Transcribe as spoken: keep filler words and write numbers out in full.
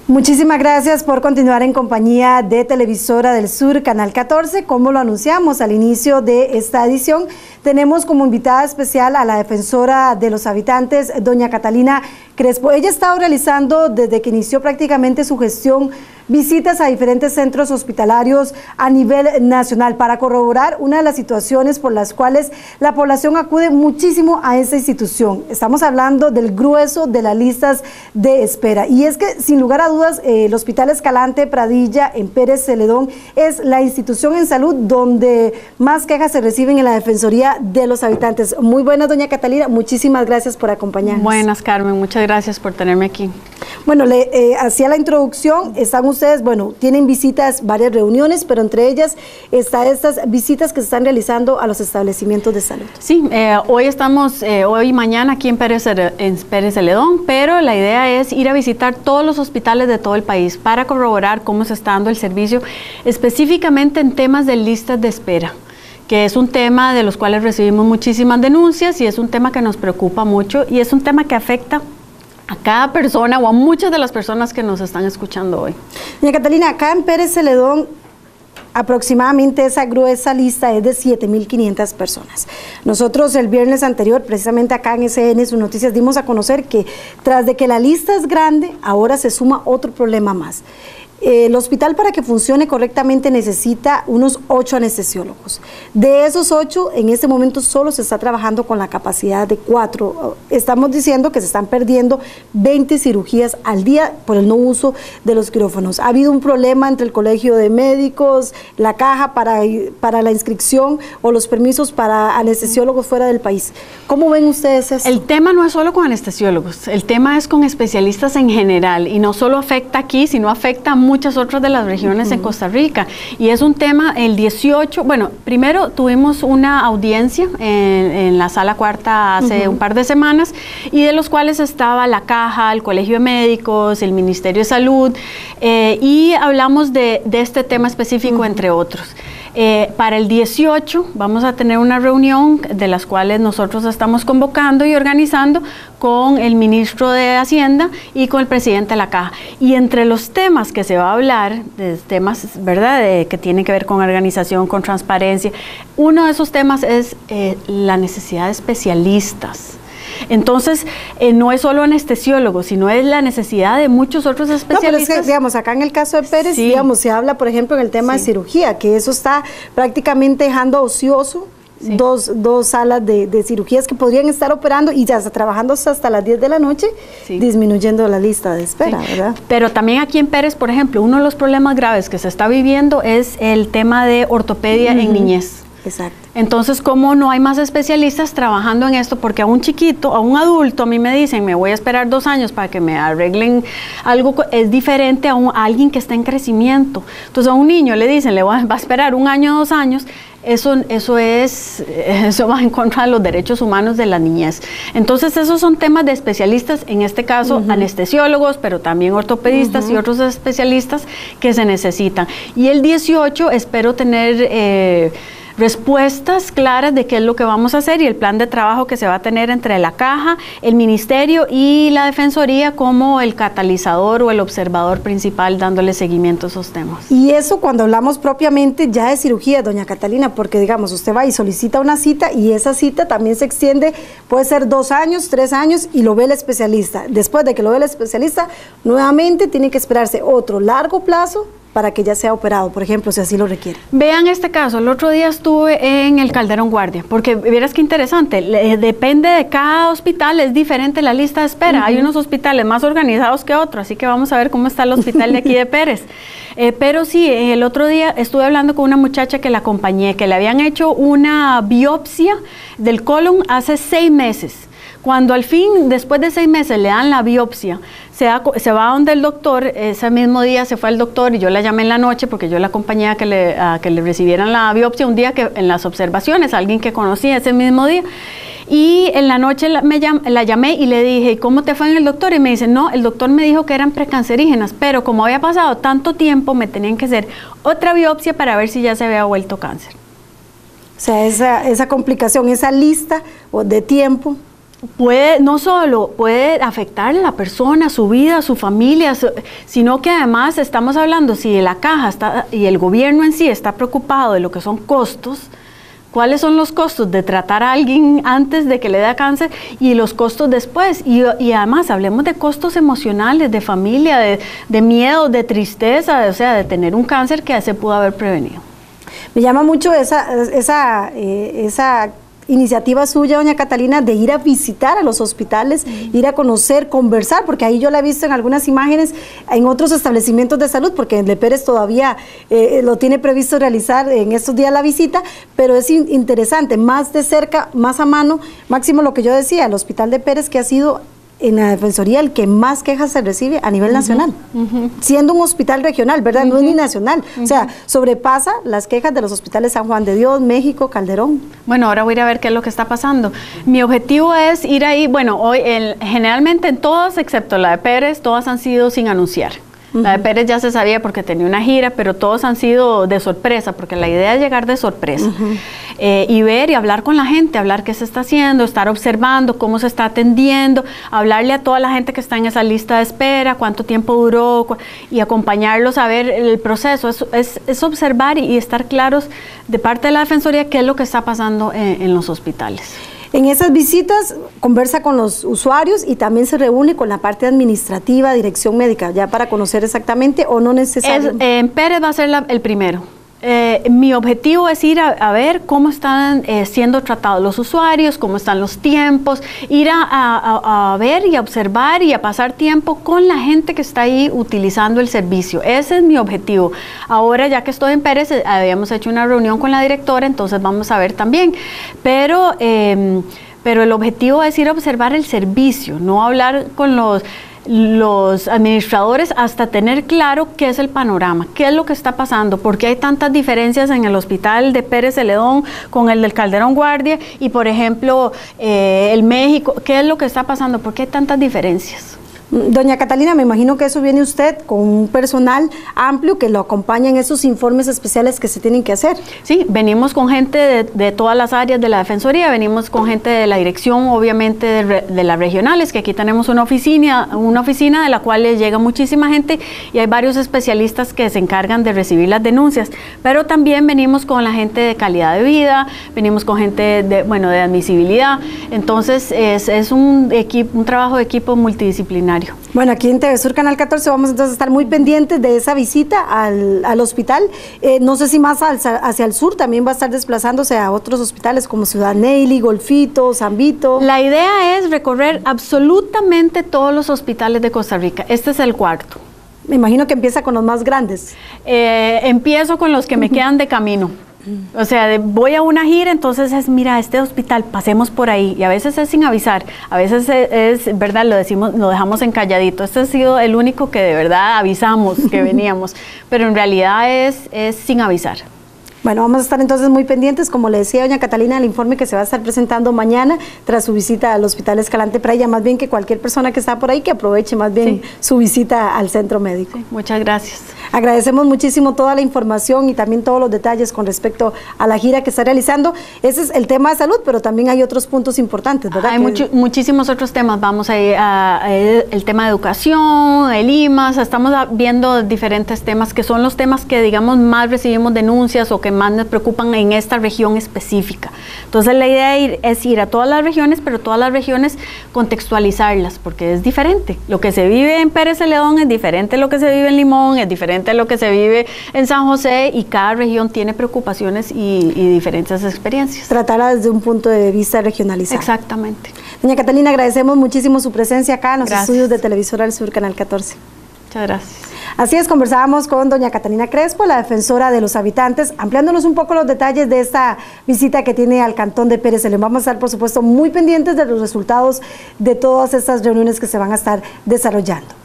Muchísimas gracias por continuar en compañía de Televisora del Sur, Canal catorce. Como lo anunciamos al inicio de esta edición, tenemos como invitada especial a la defensora de los habitantes, doña Catalina Crespo. Ella ha estado realizando desde que inició prácticamente su gestión visitas a diferentes centros hospitalarios a nivel nacional para corroborar una de las situaciones por las cuales la población acude muchísimo a esta institución. Estamos hablando del grueso de las listas de espera, y es que sin lugar a dudas eh, el Hospital Escalante Pradilla en Pérez Celedón es la institución en salud donde más quejas se reciben en la Defensoría de los Habitantes. Muy buenas, doña Catalina, muchísimas gracias por acompañarnos. Buenas, Carmen, muchas gracias por tenerme aquí. Bueno, le eh, hacía la introducción, están ustedes, bueno, tienen visitas, varias reuniones, pero entre ellas están estas visitas que se están realizando a los establecimientos de salud. Sí, eh, hoy estamos, eh, hoy y mañana aquí en Pérez, en Pérez Celedón, pero la idea es ir a visitar todos los hospitales de todo el país para corroborar cómo se está dando el servicio, específicamente en temas de listas de espera, que es un tema de los cuales recibimos muchísimas denuncias y es un tema que nos preocupa mucho y es un tema que afecta a cada persona o a muchas de las personas que nos están escuchando hoy. Doña Catalina, acá en Pérez Celedón aproximadamente esa gruesa lista es de siete mil quinientas personas. Nosotros el viernes anterior, precisamente acá en S N, sus noticias, dimos a conocer que tras de que la lista es grande, ahora se suma otro problema más. El hospital, para que funcione correctamente, necesita unos ocho anestesiólogos. De esos ocho, en este momento solo se está trabajando con la capacidad de cuatro. Estamos diciendo que se están perdiendo veinte cirugías al día por el no uso de los quirófanos. Ha habido un problema entre el Colegio de Médicos, la caja para, para la inscripción o los permisos para anestesiólogos fuera del país. ¿Cómo ven ustedes eso? El tema no es solo con anestesiólogos, el tema es con especialistas en general, y no solo afecta aquí, sino afecta a muchas otras de las regiones uh-huh. en Costa Rica, y es un tema. El dieciocho, bueno, primero tuvimos una audiencia en, en la sala cuarta hace uh-huh. un par de semanas, y de los cuales estaba la Caja, el Colegio de Médicos, el Ministerio de Salud, eh, y hablamos de, de este tema específico, uh-huh. entre otros. Eh, para el dieciocho vamos a tener una reunión de las cuales nosotros estamos convocando y organizando con el ministro de Hacienda y con el presidente de la Caja. Y entre los temas que se va a hablar, de temas, ¿verdad?, de, que tienen que ver con organización, con transparencia, uno de esos temas es eh, la necesidad de especialistas. Entonces, eh, no es solo anestesiólogos, sino es la necesidad de muchos otros especialistas. No, pero es que, digamos, acá en el caso de Pérez, sí. digamos, se habla, por ejemplo, en el tema sí. de cirugía, que eso está prácticamente dejando ocioso sí. dos, dos salas de, de cirugías que podrían estar operando y ya está trabajando hasta las diez de la noche, sí. disminuyendo la lista de espera, sí. ¿verdad? Pero también aquí en Pérez, por ejemplo, uno de los problemas graves que se está viviendo es el tema de ortopedia uh-huh. en niñez. Exacto. Entonces, ¿cómo no hay más especialistas trabajando en esto? Porque a un chiquito, a un adulto, a mí me dicen, me voy a esperar dos años para que me arreglen algo, es diferente a, un, a alguien que está en crecimiento. Entonces, a un niño le dicen, le va, va a esperar un año, dos años, eso, eso, es, eso va en contra de los derechos humanos de la niñez. Entonces, esos son temas de especialistas, en este caso, uh-huh. anestesiólogos, pero también ortopedistas uh-huh. y otros especialistas que se necesitan. Y el dieciocho espero tener Eh, respuestas claras de qué es lo que vamos a hacer y el plan de trabajo que se va a tener entre la Caja, el Ministerio y la Defensoría como el catalizador o el observador principal dándole seguimiento a esos temas. Y eso cuando hablamos propiamente ya de cirugía, doña Catalina, porque digamos, usted va y solicita una cita y esa cita también se extiende, puede ser dos años, tres años y lo ve el especialista. Después de que lo ve el especialista, nuevamente tiene que esperarse otro largo plazo para que ya sea operado, por ejemplo, si así lo requiere. Vean este caso, el otro día estuve en el Calderón Guardia, porque vieras qué interesante, le, depende de cada hospital, es diferente la lista de espera. Uh-huh. Hay unos hospitales más organizados que otros, así que vamos a ver cómo está el hospital de aquí de Pérez. Eh, pero sí, el otro día estuve hablando con una muchacha que la acompañé, que le habían hecho una biopsia del colon hace seis meses. Cuando al fin, después de seis meses, le dan la biopsia, se, da, se va donde el doctor, ese mismo día se fue al doctor y yo la llamé en la noche porque yo la acompañé a que le, a que le recibieran la biopsia un día que en las observaciones, alguien que conocía ese mismo día. Y en la noche la, me llam, la llamé y le dije, ¿y cómo te fue en el doctor? Y me dice, no, el doctor me dijo que eran precancerígenas, pero como había pasado tanto tiempo, me tenían que hacer otra biopsia para ver si ya se había vuelto cáncer. O sea, esa, esa complicación, esa lista de tiempo puede, no solo puede afectar a la persona, su vida, su familia, su, sino que además estamos hablando, si la caja está, y el gobierno en sí está preocupado de lo que son costos, cuáles son los costos de tratar a alguien antes de que le dé cáncer y los costos después. Y, y además hablemos de costos emocionales, de familia, de, de miedo, de tristeza, de, o sea, de tener un cáncer que se pudo haber prevenido. Me llama mucho esa, esa, eh, esa iniciativa suya, doña Catalina, de ir a visitar a los hospitales, mm. ir a conocer, conversar, porque ahí yo la he visto en algunas imágenes, en otros establecimientos de salud, porque en Le Pérez todavía eh, lo tiene previsto realizar en estos días la visita, pero es in interesante, más de cerca, más a mano, máximo lo que yo decía, el Hospital de Pérez, que ha sido en la Defensoría el que más quejas se recibe a nivel uh-huh, nacional, uh-huh. siendo un hospital regional, ¿verdad? Uh-huh. No es ni nacional, uh-huh. o sea, sobrepasa las quejas de los hospitales San Juan de Dios, México, Calderón. Bueno, ahora voy a ir a ver qué es lo que está pasando. Mi objetivo es ir ahí, bueno, hoy el, generalmente en todas, excepto la de Pérez, todas han sido sin anunciar. La de Pérez ya se sabía porque tenía una gira, pero todos han sido de sorpresa, porque la idea es llegar de sorpresa. Uh-huh. eh, y ver y hablar con la gente, hablar qué se está haciendo, estar observando cómo se está atendiendo, hablarle a toda la gente que está en esa lista de espera, cuánto tiempo duró, cu y acompañarlos a ver el proceso. Es, es, es observar y, y estar claros de parte de la Defensoría qué es lo que está pasando en, en los hospitales. En esas visitas conversa con los usuarios y también se reúne con la parte administrativa, dirección médica, ya para conocer exactamente o no necesariamente. Eh, en Pérez va a ser la, el primero. Eh, mi objetivo es ir a, a ver cómo están eh, siendo tratados los usuarios, cómo están los tiempos, ir a, a, a ver y a observar y a pasar tiempo con la gente que está ahí utilizando el servicio. Ese es mi objetivo. Ahora, ya que estoy en Pérez, eh, habíamos hecho una reunión con la directora, entonces vamos a ver también. Pero, eh, pero el objetivo es ir a observar el servicio, no hablar con los... los administradores hasta tener claro qué es el panorama, qué es lo que está pasando, por qué hay tantas diferencias en el hospital de Pérez Celedón con el del Calderón Guardia y por ejemplo eh, el México, qué es lo que está pasando, por qué hay tantas diferencias. Doña Catalina, me imagino que eso viene usted con un personal amplio que lo acompaña en esos informes especiales que se tienen que hacer. Sí, venimos con gente de, de todas las áreas de la Defensoría, venimos con gente de la dirección, obviamente de, de las regionales, que aquí tenemos una oficina, una oficina de la cual les llega muchísima gente y hay varios especialistas que se encargan de recibir las denuncias, pero también venimos con la gente de calidad de vida, venimos con gente de, bueno, de admisibilidad, entonces es, es un, equipo, un trabajo de equipo multidisciplinario. Bueno, aquí en T V Sur Canal catorce vamos entonces a estar muy pendientes de esa visita al, al hospital. Eh, no sé si más al, hacia el sur también va a estar desplazándose a otros hospitales como Ciudad Neyli, Golfito, San Vito. La idea es recorrer absolutamente todos los hospitales de Costa Rica. Este es el cuarto. Me imagino que empieza con los más grandes. Eh, empiezo con los que me quedan de camino. O sea, de, voy a una gira, entonces es, mira, este hospital, pasemos por ahí, y a veces es sin avisar, a veces es, es verdad, lo decimos, lo dejamos encalladito. Este ha sido el único que de verdad avisamos que veníamos, pero en realidad es, es sin avisar. Bueno, vamos a estar entonces muy pendientes, como le decía doña Catalina, el informe que se va a estar presentando mañana tras su visita al Hospital Escalante Praia, más bien que cualquier persona que está por ahí que aproveche más bien sí. su visita al centro médico. Sí, muchas gracias. Agradecemos muchísimo toda la información y también todos los detalles con respecto a la gira que está realizando. Ese es el tema de salud, pero también hay otros puntos importantes, ¿verdad? Hay mucho, muchísimos otros temas. Vamos a ir a, a el tema de educación, el I M A S, estamos viendo diferentes temas que son los temas que, digamos, más recibimos denuncias o que más nos preocupan en esta región específica. Entonces la idea ir, es ir a todas las regiones, pero todas las regiones contextualizarlas, porque es diferente. Lo que se vive en Pérez Celedón es diferente a lo que se vive en Limón, es diferente a lo que se vive en San José, y cada región tiene preocupaciones y, y diferentes experiencias. Tratarla desde un punto de vista regionalizado. Exactamente. Doña Catalina, agradecemos muchísimo su presencia acá en los gracias. Estudios de Televisora del Sur, Canal catorce. Muchas gracias. Así es, conversábamos con doña Catalina Crespo, la defensora de los habitantes, ampliándonos un poco los detalles de esta visita que tiene al cantón de Pérez Celedón. Vamos a estar, por supuesto, muy pendientes de los resultados de todas estas reuniones que se van a estar desarrollando.